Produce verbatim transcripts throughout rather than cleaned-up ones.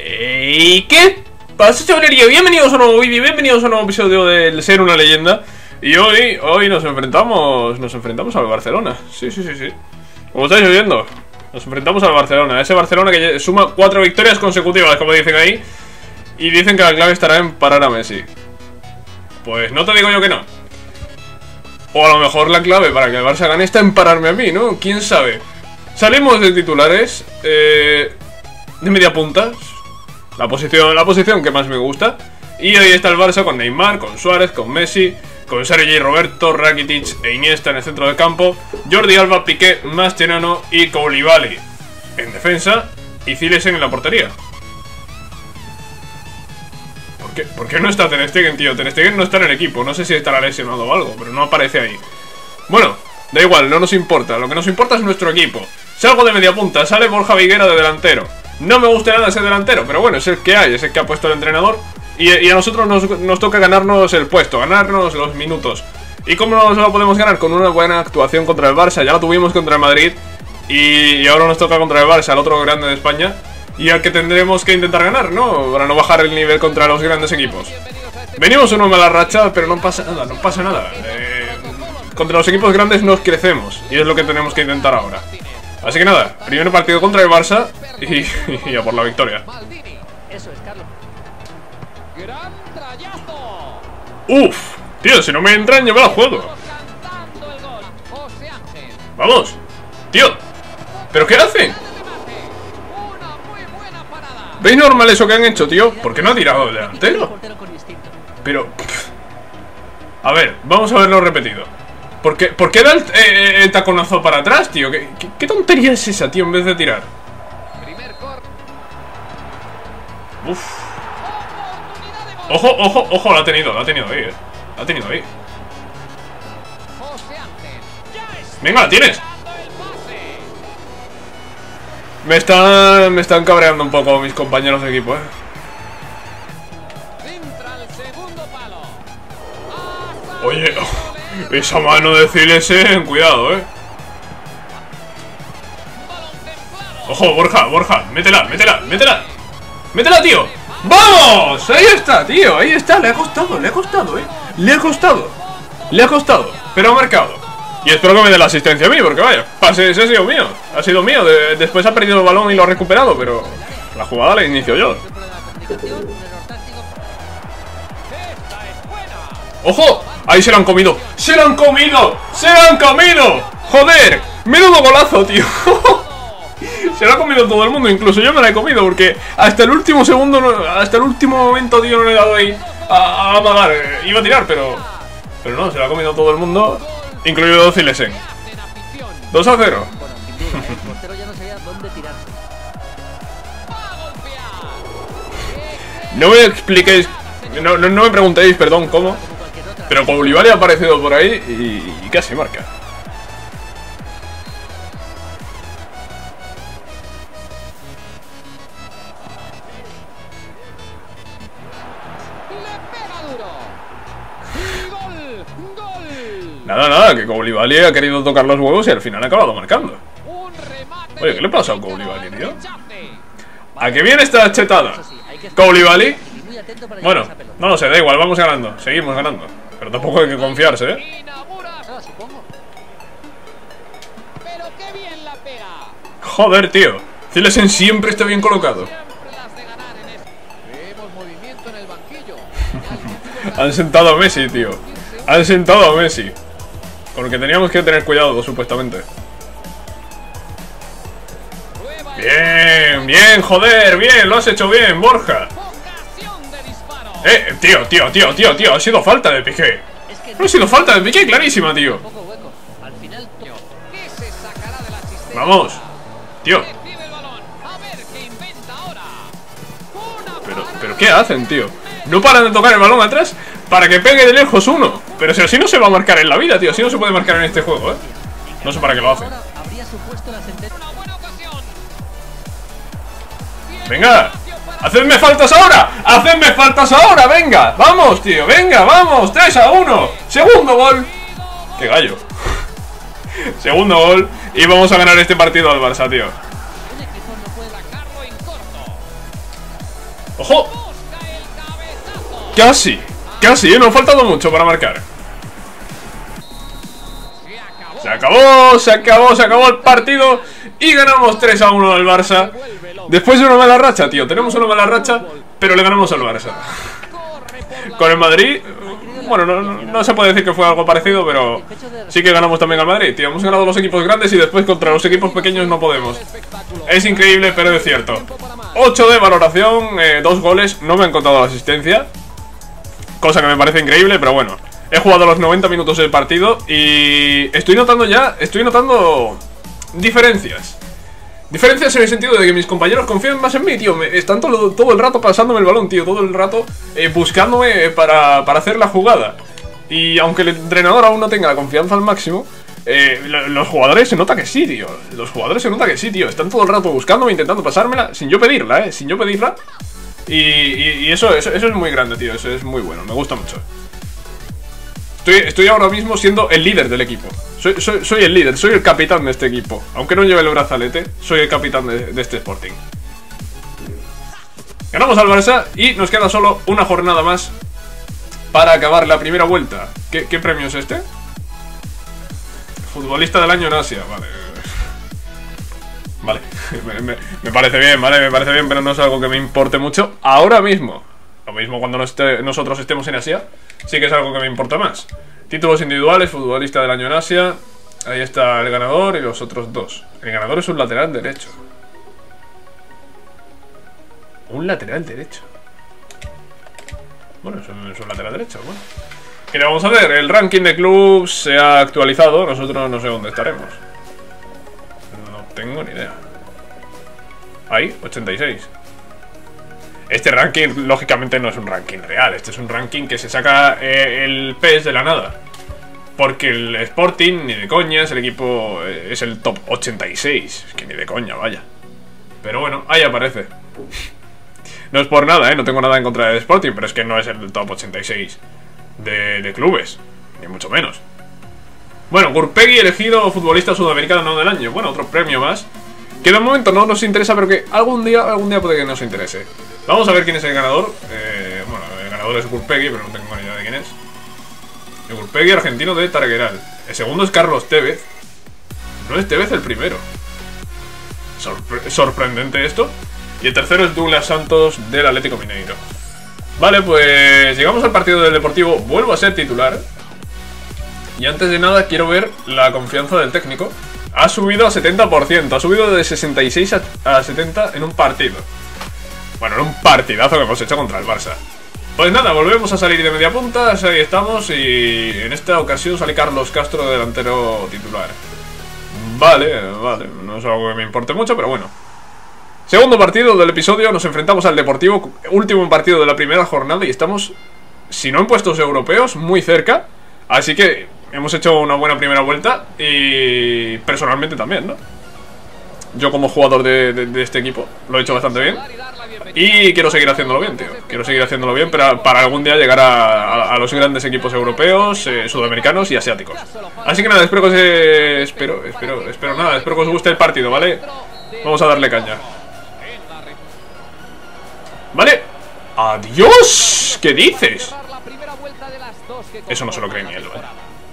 ¿Y qué pasa, chavalería? Bienvenidos a un nuevo vídeo, bienvenidos a un nuevo episodio del Ser una Leyenda. Y hoy, hoy nos enfrentamos, nos enfrentamos al Barcelona. Sí, sí, sí, sí. Como estáis oyendo, nos enfrentamos al Barcelona. Ese Barcelona que suma cuatro victorias consecutivas, como dicen ahí. Y dicen que la clave estará en parar a Messi. Pues no te digo yo que no. O a lo mejor la clave para que el Barça gane está en pararme a mí, ¿no? ¿Quién sabe? Salimos de titulares, eh, de media punta. La posición, la posición que más me gusta. Y ahí está el Barça con Neymar, con Suárez, con Messi, con Sergi Roberto, Rakitic e Iniesta en el centro del campo, Jordi Alba, Piqué, Mascherano y Koulibaly en defensa y Zilesen en la portería. ¿Por qué? ¿Por qué no está Ter Stegen, tío? Ter Stegen no está en el equipo, no sé si estará lesionado o algo, pero no aparece ahí. Bueno, da igual, no nos importa, lo que nos importa es nuestro equipo. Salgo de media punta, sale Borja Viguera de delantero. No me gusta nada ese delantero, pero bueno, es el que hay, es el que ha puesto el entrenador. Y, y a nosotros nos, nos toca ganarnos el puesto, ganarnos los minutos. ¿Y cómo nos lo podemos ganar? Con una buena actuación contra el Barça. Ya lo tuvimos contra el Madrid y, y ahora nos toca contra el Barça, el otro grande de España, y al que tendremos que intentar ganar, ¿no? Para no bajar el nivel contra los grandes equipos. Venimos una mala racha, pero no pasa nada, no pasa nada. eh, Contra los equipos grandes nos crecemos, y es lo que tenemos que intentar ahora. Así que nada, primer partido contra el Barça y, y a por la victoria. Uf, tío, si no me entran, yo me la juego. Vamos, tío. ¿Pero qué hacen? ¿Veis normal eso que han hecho, tío? ¿Por qué no ha tirado el delantero? Pero... Pff. A ver, vamos a verlo repetido. ¿Por qué, ¿por qué da el, eh, el taconazo para atrás, tío? ¿Qué, qué, ¿Qué tontería es esa, tío, en vez de tirar? Uf. Ojo, ojo, ojo, la ha tenido, la ha tenido ahí, eh. La ha tenido ahí. Venga, la tienes. Me están, me están cabreando un poco mis compañeros de equipo, eh. Oye, oh, esa mano de Zilesen, cuidado, eh. Ojo, Borja, Borja, métela, métela, métela. Métela, tío. ¡Vamos! Ahí está, tío, ahí está. Le ha costado, le ha costado, eh. Le ha costado, le ha costado, pero ha marcado. Y espero que me dé la asistencia a mí, porque vaya, pase, ese ha sido mío. Ha sido mío, de, después ha perdido el balón y lo ha recuperado, pero la jugada la inicio yo. ¡Ojo! Ahí se lo han comido. ¡Se lo han comido! ¡Se lo han comido! ¡Joder! ¡Menudo golazo, tío! Se lo ha comido todo el mundo, incluso yo me la he comido, porque hasta el último segundo, no, hasta el último momento, tío, no le he dado ahí a, a amagar. Eh, iba a tirar, pero... Pero no, se lo ha comido todo el mundo, incluido Zilesen. dos a cero. No me expliquéis, no, no, no me preguntéis, perdón, cómo, pero Koulibaly ha aparecido por ahí y, y casi marca. Nada, nada, que Koulibaly ha querido tocar los huevos y al final ha acabado marcando. Oye, ¿qué le pasa a Koulibaly, tío? ¿A qué bien está chetada? Koulibaly. Bueno, no lo sé, da igual, vamos ganando. Seguimos ganando. Pero tampoco hay que confiarse, ¿eh? Joder, tío. Zilesen siempre está bien colocado. Han sentado a Messi, tío. Han sentado a Messi. Porque teníamos que tener cuidado, supuestamente. Bien, bien, joder, bien, lo has hecho bien, Borja. Eh, tío, tío, tío, tío, tío, ha sido falta de Piqué. No ha sido falta de Piqué, clarísima, tío. Vamos, tío. Pero, pero ¿qué hacen, tío? No paran de tocar el balón atrás para que pegue de lejos uno. Pero si así no se va a marcar en la vida, tío. Así no se puede marcar en este juego, eh. No sé para qué lo hacen. Venga, hacedme faltas ahora. Hacedme faltas ahora, venga. Vamos, tío, venga, vamos. tres a uno. Segundo gol. Qué gallo. Segundo gol. Y vamos a ganar este partido al Barça, tío. ¡Ojo! Casi, casi, ¿eh? Nos ha faltado mucho para marcar. Se acabó, se acabó, se acabó el partido y ganamos tres a uno al Barça. Después de una mala racha, tío. Tenemos una mala racha, pero le ganamos al Barça. Con el Madrid, bueno, no, no, no se puede decir que fue algo parecido, pero sí que ganamos también al Madrid, tío. Hemos ganado los equipos grandes y después contra los equipos pequeños no podemos. Es increíble, pero es cierto. ocho de valoración, eh, dos goles. No me han contado la asistencia, cosa que me parece increíble, pero bueno. He jugado los noventa minutos del partido y estoy notando ya, estoy notando diferencias. Diferencias en el sentido de que mis compañeros confían más en mí, tío. Me, están todo, todo el rato pasándome el balón, tío. Todo el rato eh, buscándome para, para hacer la jugada. Y aunque el entrenador aún no tenga la confianza al máximo, eh, los jugadores se nota que sí, tío. Los jugadores se nota que sí, tío. Están todo el rato buscándome, intentando pasármela, sin yo pedirla, eh. Sin yo pedirla. Y, y, y eso, eso, eso es muy grande, tío. Eso es muy bueno, me gusta mucho. Estoy, estoy ahora mismo siendo el líder del equipo. Soy, soy, soy el líder, soy el capitán de este equipo. Aunque no lleve el brazalete, soy el capitán de, de este Sporting. Ganamos al Barça y nos queda solo una jornada más para acabar la primera vuelta. ¿Qué, qué premio es este? Futbolista del año en Asia, vale. Vale, me, me, me parece bien, vale, me parece bien, pero no es algo que me importe mucho ahora mismo. Lo mismo cuando no esté, nosotros estemos en Asia, sí que es algo que me importa más. Títulos individuales, futbolista del año en Asia. Ahí está el ganador y los otros dos. El ganador es un lateral derecho. Un lateral derecho. Bueno, es un, es un lateral derecho, bueno. ¿Qué le vamos a ver? El ranking de clubs se ha actualizado. Nosotros no sé dónde estaremos. No tengo ni idea. Ahí, ochenta y seis. Este ranking, lógicamente, no es un ranking real. Este es un ranking que se saca eh, el P E S de la nada. Porque el Sporting, ni de coña, es el equipo... Eh, es el top ochenta y seis. Es que ni de coña, vaya. Pero bueno, ahí aparece. No es por nada, ¿eh? No tengo nada en contra del Sporting, pero es que no es el top ochenta y seis de, de clubes. Ni mucho menos. Bueno, Gurpegui elegido futbolista sudamericano del año. Bueno, otro premio más. Que de momento no nos interesa, pero que algún día, algún día puede que nos interese. Vamos a ver quién es el ganador. Eh, bueno, el ganador es Gurpegui, pero no tengo ni idea de quién es. El Gurpegui, argentino de Targueral. El segundo es Carlos Tevez. No es Tevez el primero. Sorpre- sorprendente esto. Y el tercero es Douglas Santos del Atlético Mineiro. Vale, pues llegamos al partido del Deportivo. Vuelvo a ser titular. Y antes de nada quiero ver la confianza del técnico. Ha subido a setenta por ciento. Ha subido de sesenta y seis a setenta en un partido. Bueno, en un partidazo que hemos hecho contra el Barça. Pues nada, volvemos a salir de media punta. Ahí estamos. Y en esta ocasión sale Carlos Castro, delantero titular. Vale, vale. No es algo que me importe mucho, pero bueno. Segundo partido del episodio. Nos enfrentamos al Deportivo. Último partido de la primera jornada. Y estamos, si no en puestos europeos, muy cerca. Así que hemos hecho una buena primera vuelta. Y personalmente también, ¿no? Yo como jugador de, de, de este equipo lo he hecho bastante bien. Y quiero seguir haciéndolo bien, tío. Quiero seguir haciéndolo bien para, para algún día llegar a, a, a los grandes equipos europeos, eh, sudamericanos y asiáticos. Así que nada, espero que os... Eh, espero, espero, espero nada, espero que os guste el partido, ¿vale? Vamos a darle caña. ¿Vale? ¡Adiós! ¿Qué dices? Eso no se lo cree ni él, ¿vale?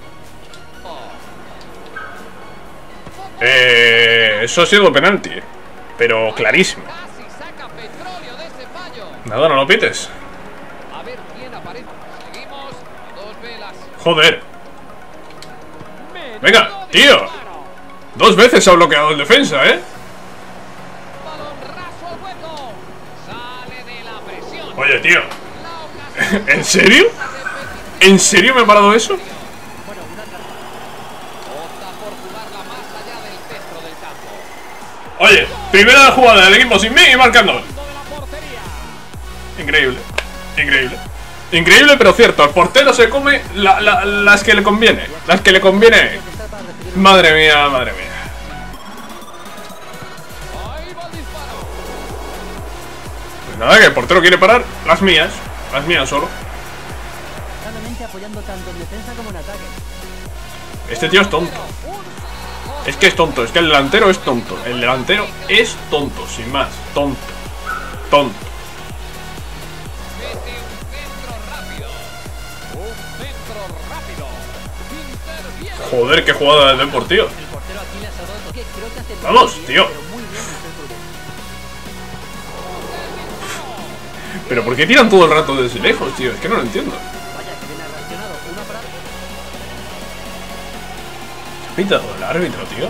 Eh, eso ha sido penalti, pero clarísimo. Nada, no lo pites. Joder. Venga, tío. Dos veces ha bloqueado el defensa, ¿eh? Oye, tío. ¿En serio? ¿En serio me ha parado eso? Oye, primera jugada del equipo sin mí y marcando. Increíble, increíble. Increíble, pero cierto. El portero se come la, la, las que le conviene. Las que le conviene. Madre mía, madre mía. Pues nada, que el portero quiere parar las mías. Las mías solo. Este tío es tonto. Es que es tonto, es que el delantero es tonto. El delantero es tonto, sin más. Tonto. Tonto. Joder, qué jugada del Deportivo. Vamos, tío. Pero ¿por qué tiran todo el rato desde lejos, tío? Es que no lo entiendo. ¿Se ha pitado el árbitro, tío?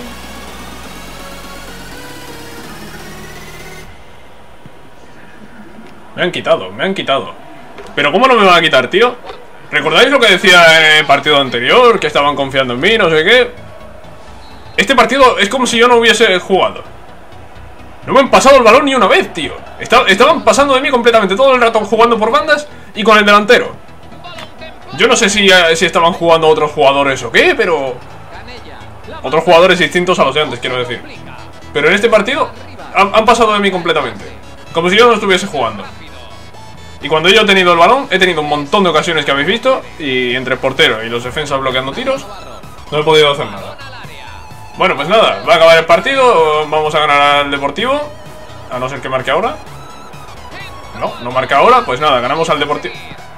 Me han quitado, me han quitado. Pero ¿cómo no me van a quitar, tío? ¿Recordáis lo que decía en el partido anterior? Que estaban confiando en mí, no sé qué. Este partido es como si yo no hubiese jugado. No me han pasado el balón ni una vez, tío. Estaban pasando de mí completamente todo el rato jugando por bandas y con el delantero. Yo no sé si, si estaban jugando otros jugadores o qué, pero... Otros jugadores distintos a los de antes, quiero decir. Pero en este partido han, han pasado de mí completamente. Como si yo no estuviese jugando. Y cuando yo he tenido el balón, he tenido un montón de ocasiones que habéis visto. Y entre el portero y los defensas bloqueando tiros, no he podido hacer nada. Bueno, pues nada, va a acabar el partido. Vamos a ganar al Deportivo. A no ser que marque ahora. No, no marca ahora, pues nada, ganamos al Deportivo.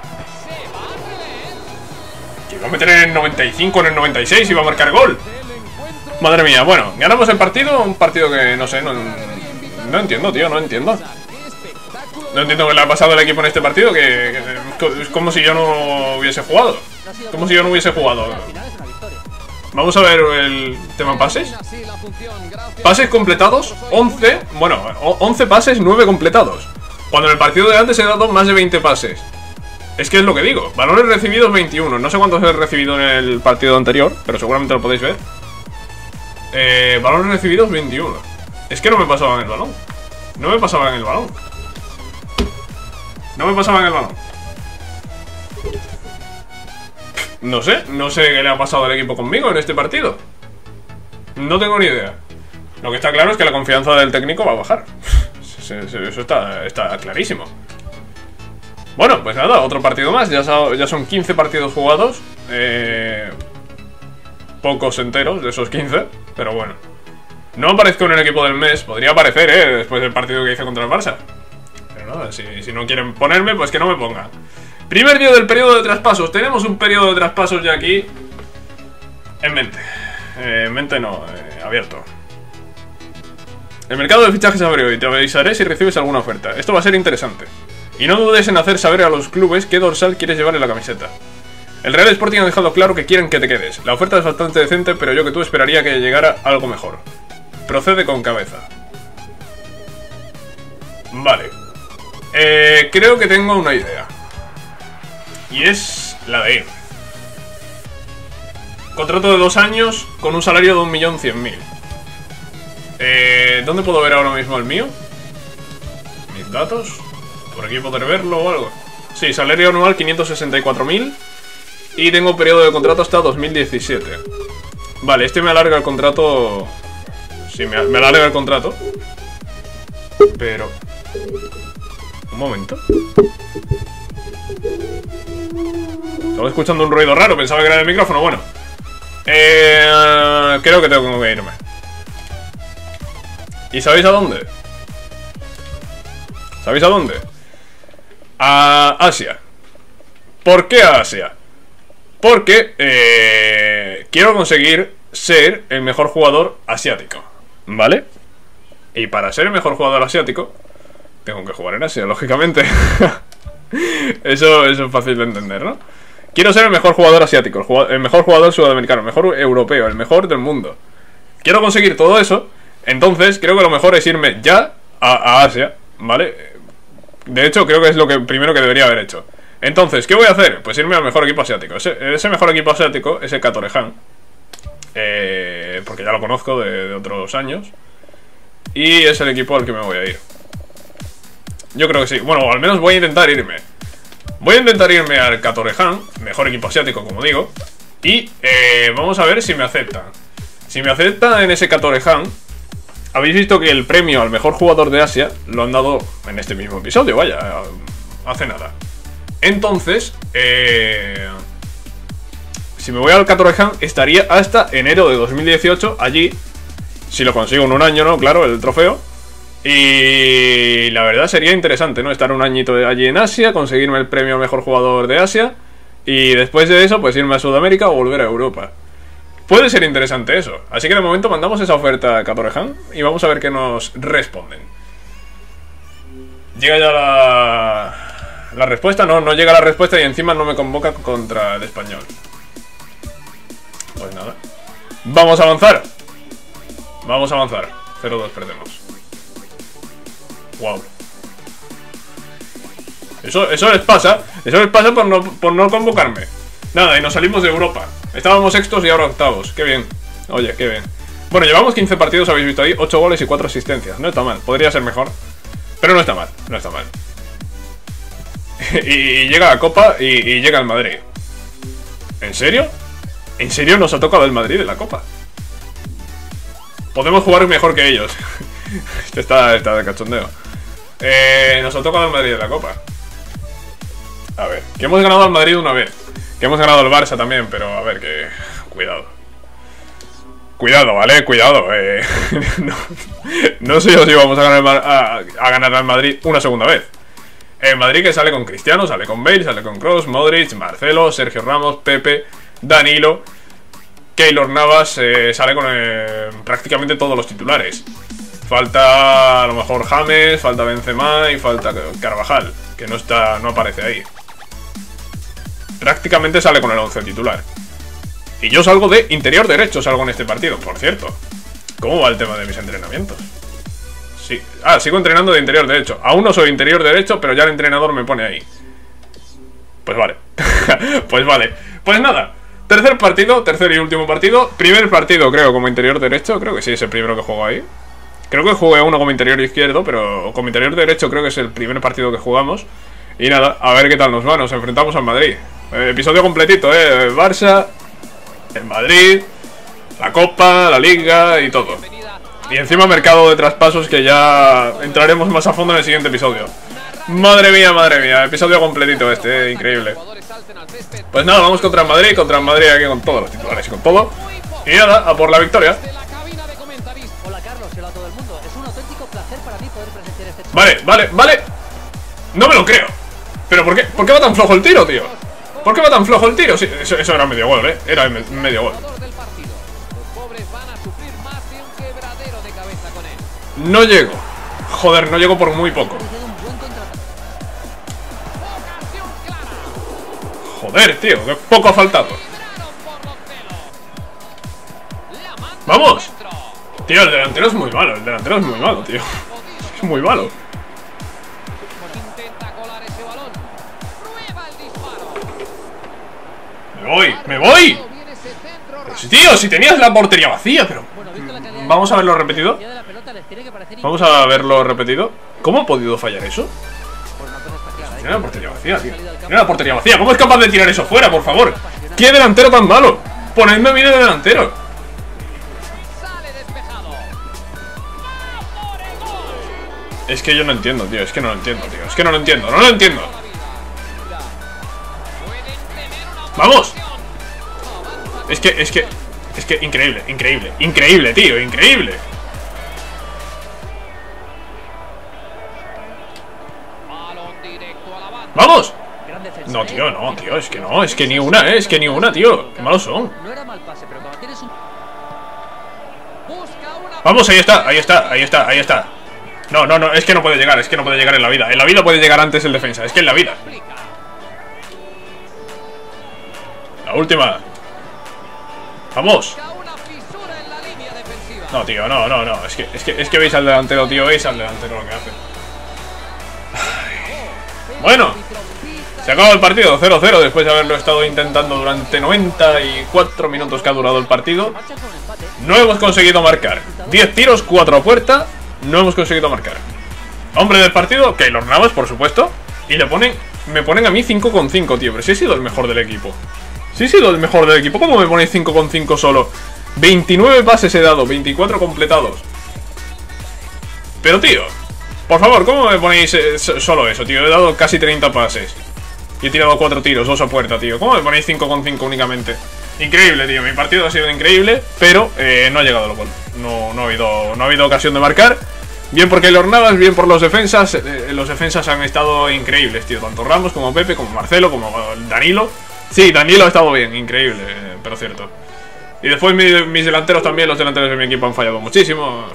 Llegó a meter en el noventa y cinco, en el noventa y seis y va a marcar gol. Madre mía, bueno, ganamos el partido. Un partido que no sé, no, no entiendo, tío, no entiendo. No entiendo qué le ha pasado al equipo en este partido. Que, que es como si yo no hubiese jugado. Como si yo no hubiese jugado. Vamos a ver el tema pases. Pases completados, once. Bueno, once pases, nueve completados. Cuando en el partido de antes he dado más de veinte pases. Es que es lo que digo. Balones recibidos veintiuno. No sé cuántos he recibido en el partido anterior, pero seguramente lo podéis ver. eh, Balones recibidos veintiuno. Es que no me pasaban el balón. No me pasaban el balón. No me pasaban el balón. No sé, no sé qué le ha pasado al equipo conmigo en este partido. No tengo ni idea. Lo que está claro es que la confianza del técnico va a bajar. Eso está, está clarísimo. Bueno, pues nada, otro partido más. Ya, ya son quince partidos jugados. eh, Pocos enteros de esos quince. Pero bueno, no aparezco en el equipo del mes. Podría aparecer, eh, después del partido que hice contra el Barça. Pero nada, si, si no quieren ponerme, pues que no me pongan. Primer día del periodo de traspasos. Tenemos un periodo de traspasos ya aquí en mente. eh, En mente no, eh, abierto. El mercado de fichajes abre hoy. Te avisaré si recibes alguna oferta. Esto va a ser interesante. Y no dudes en hacer saber a los clubes qué dorsal quieres llevar en la camiseta. El Real Sporting ha dejado claro que quieren que te quedes. La oferta es bastante decente, pero yo que tú esperaría que llegara algo mejor. Procede con cabeza. Vale. eh, Creo que tengo una idea. Y es la de ir. Contrato de dos años con un salario de un millón cien mil. Eh, ¿Dónde puedo ver ahora mismo el mío? Mis datos. Por aquí poder verlo o algo. Sí, salario anual quinientos sesenta y cuatro mil. Y tengo periodo de contrato hasta dos mil diecisiete. Vale, este me alarga el contrato. Sí, me, me alarga el contrato. Pero... un momento. Estaba escuchando un ruido raro, pensaba que era el micrófono. Bueno, eh, creo que tengo que irme. ¿Y sabéis a dónde? ¿Sabéis a dónde? A Asia. ¿Por qué a Asia? Porque eh, quiero conseguir ser el mejor jugador asiático, ¿vale? Y para ser el mejor jugador asiático tengo que jugar en Asia, lógicamente. Eso, eso es fácil de entender, ¿no? Quiero ser el mejor jugador asiático, el, jugador, el mejor jugador sudamericano, el mejor europeo, el mejor del mundo. Quiero conseguir todo eso. Entonces creo que lo mejor es irme ya a, a Asia, ¿vale? De hecho creo que es lo que primero que debería haber hecho. Entonces, ¿qué voy a hacer? Pues irme al mejor equipo asiático. Ese, ese mejor equipo asiático es el Catorejan, eh, porque ya lo conozco de, de otros años. Y es el equipo al que me voy a ir. Yo creo que sí. Bueno, al menos voy a intentar irme. Voy a intentar irme al Catorejan, mejor equipo asiático, como digo. Y eh, vamos a ver si me aceptan. Si me aceptan en ese Catorejan. Habéis visto que el premio al mejor jugador de Asia lo han dado en este mismo episodio, vaya, hace nada. Entonces, eh, si me voy al Catorejan, estaría hasta enero de dos mil dieciocho allí. Si lo consigo en un año, ¿no? Claro, el trofeo. Y la verdad sería interesante, ¿no? Estar un añito allí en Asia, conseguirme el premio al mejor jugador de Asia. Y después de eso, pues irme a Sudamérica o volver a Europa. Puede ser interesante eso. Así que de momento mandamos esa oferta a Catoreján y vamos a ver qué nos responden. Llega ya la... la respuesta. No, no llega la respuesta y encima no me convoca contra el Español. Pues nada. Vamos a avanzar. Vamos a avanzar. cero dos perdemos. Wow. Eso, eso les pasa. Eso les pasa por no, por no convocarme. Nada, y nos salimos de Europa. Estábamos sextos y ahora octavos. Qué bien. Oye, qué bien. Bueno, llevamos quince partidos, habéis visto ahí. ocho goles y cuatro asistencias. No está mal. Podría ser mejor. Pero no está mal. No está mal. y, y llega la Copa y, y llega el Madrid. ¿En serio? ¿En serio nos ha tocado el Madrid en la Copa? Podemos jugar mejor que ellos. Este está, está de cachondeo. Eh, nos ha tocado el Madrid en la Copa. A ver, que hemos ganado al Madrid una vez. Que hemos ganado al Barça también, pero a ver, que... Cuidado. Cuidado, ¿vale? Cuidado. Eh... no, no sé yo si vamos a ganar, a, a ganar al Madrid una segunda vez. El Madrid que sale con Cristiano, sale con Bale, sale con Kroos, Modric, Marcelo, Sergio Ramos, Pepe, Danilo, Keylor Navas, eh, sale con eh, prácticamente todos los titulares. Falta a lo mejor James, falta Benzema y falta Carvajal, que no está, no aparece ahí. Prácticamente sale con el once titular. Y yo salgo de interior derecho, salgo en este partido, por cierto. ¿Cómo va el tema de mis entrenamientos? Sí. Ah, sigo entrenando de interior derecho. Aún no soy interior derecho, pero ya el entrenador me pone ahí. Pues vale. Pues vale. Pues nada. Tercer partido, tercer y último partido. Primer partido, creo, como interior derecho. Creo que sí, es el primero que juego ahí. Creo que jugué uno como interior izquierdo, pero como interior derecho creo que es el primer partido que jugamos. Y nada, a ver qué tal nos va. Nos enfrentamos al Madrid. eh, Episodio completito, eh el Barça, el Madrid, la Copa, la Liga y todo. Y encima mercado de traspasos, que ya entraremos más a fondo en el siguiente episodio. Madre mía, madre mía, episodio completito este, eh, increíble. Pues nada, vamos contra el Madrid, contra el Madrid aquí con todos los titulares y con todo. Y nada, a por la victoria. Vale, vale, vale. No me lo creo. ¿Pero por qué? ¿Por qué va tan flojo el tiro, tío? ¿Por qué va tan flojo el tiro? Sí, eso, eso era medio gol, eh. Era me medio gol. No llego. Joder, no llego por muy poco. Joder, tío, qué poco ha faltado. ¡Vamos! Tío, el delantero es muy malo. El delantero es muy malo, tío. Es muy malo. ¡Me voy! ¡Me voy! Pero si, tío, si tenías la portería vacía, pero... Vamos a verlo repetido. Vamos a verlo repetido. ¿Cómo ha podido fallar eso? Tiene la portería vacía, tío. Tiene la portería vacía. ¿Cómo es capaz de tirar eso fuera, por favor? ¿Qué delantero tan malo? Ponedme a mí de delantero. Es que yo no entiendo, tío. Es que no lo entiendo, tío. Es que no lo entiendo. No lo entiendo. ¡Vamos! Es que, es que... Es que increíble, increíble. Increíble, tío. Increíble. ¡Vamos! No, tío, no, tío. Es que no. Es que ni una, eh. Es que ni una, tío. Qué malos son. Vamos, ahí está, ahí está, ahí está, ahí está. No, no, no, es que no puede llegar, es que no puede llegar en la vida. En la vida puede llegar antes el defensa, es que en la vida. La última. Vamos. No, tío, no, no, no. Es que, es que, es que veis al delantero, tío. Veis al delantero lo que hace. Ay. Bueno, se acaba el partido, cero cero. Después de haberlo estado intentando durante noventa y cuatro minutos que ha durado el partido. No hemos conseguido marcar. diez tiros, cuatro a puerta. No hemos conseguido marcar. Hombre del partido, Keylor Navas, por supuesto. Y le ponen, me ponen a mí cinco con cinco, tío. Pero si he sido el mejor del equipo. Si he sido el mejor del equipo, ¿cómo me ponéis cinco con cinco solo? veintinueve pases he dado, veinticuatro completados. Pero tío, por favor, ¿cómo me ponéis eh, solo eso, tío? He dado casi treinta pases y he tirado cuatro tiros, dos a puerta, tío. ¿Cómo me ponéis cinco con cinco únicamente? Increíble, tío, mi partido ha sido increíble. Pero eh, no ha llegado el gol. No, no, ha habido, no ha habido ocasión de marcar. Bien por Keylor Navas, bien por los defensas. eh, Los defensas han estado increíbles, tío. Tanto Ramos como Pepe, como Marcelo, como Danilo. Sí, Danilo ha estado bien, increíble, pero cierto. Y después mi, mis delanteros también, los delanteros de mi equipo han fallado muchísimo.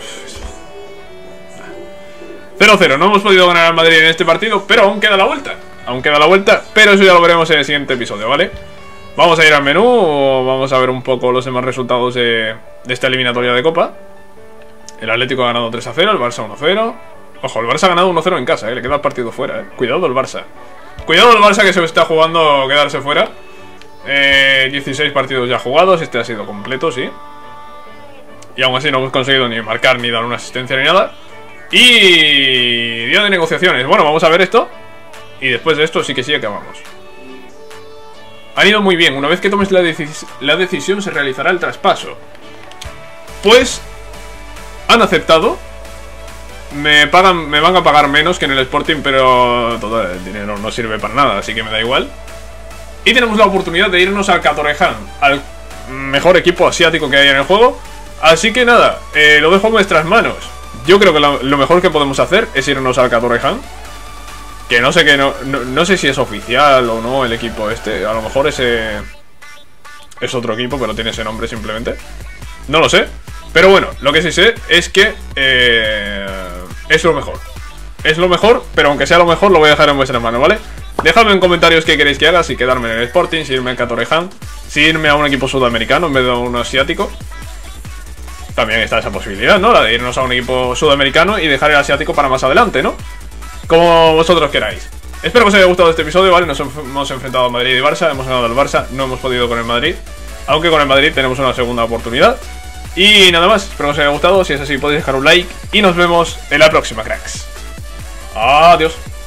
cero cero, no hemos podido ganar al Madrid en este partido, pero aún queda la vuelta. Aún queda la vuelta, pero eso ya lo veremos en el siguiente episodio, ¿vale? Vamos a ir al menú, vamos a ver un poco los demás resultados de, de esta eliminatoria de Copa. El Atlético ha ganado tres a cero, el Barça uno a cero. Ojo, el Barça ha ganado uno a cero en casa, ¿eh? Le queda el partido fuera, ¿eh? Cuidado el Barça. Cuidado el Barça que se está jugando quedarse fuera. Eh, dieciséis partidos ya jugados, este ha sido completo, sí. Y aún así no hemos conseguido ni marcar ni dar una asistencia ni nada. Y... día de negociaciones. Bueno, vamos a ver esto. Y después de esto sí que sí acabamos. Han ido muy bien. Una vez que tomes la, decis la decisión se realizará el traspaso. Pues... han aceptado. Me pagan, me van a pagar menos que en el Sporting, pero todo el dinero no sirve para nada, así que me da igual. Y tenemos la oportunidad de irnos al Catoreján, al mejor equipo asiático que hay en el juego. Así que nada, eh, lo dejo en vuestras manos. Yo creo que lo, lo mejor que podemos hacer es irnos al Catoreján. Que no sé que no, no, no sé si es oficial o no el equipo este. A lo mejor ese es otro equipo, pero tiene ese nombre simplemente. No lo sé. Pero bueno, lo que sí sé es que eh, es lo mejor. Es lo mejor, pero aunque sea lo mejor lo voy a dejar en vuestras manos, ¿vale? Dejadme en comentarios qué queréis que haga. Si quedarme en el Sporting, si irme al Catoreján, si irme a un equipo sudamericano en vez de a uno asiático. También está esa posibilidad, ¿no? La de irnos a un equipo sudamericano y dejar el asiático para más adelante, ¿no? Como vosotros queráis. Espero que os haya gustado este episodio, ¿vale? Nos hemos enfrentado a Madrid y Barça, hemos ganado al Barça, no hemos podido con el Madrid. Aunque con el Madrid tenemos una segunda oportunidad. Y nada más, espero que os haya gustado. Si es así podéis dejar un like y nos vemos en la próxima, cracks. Adiós.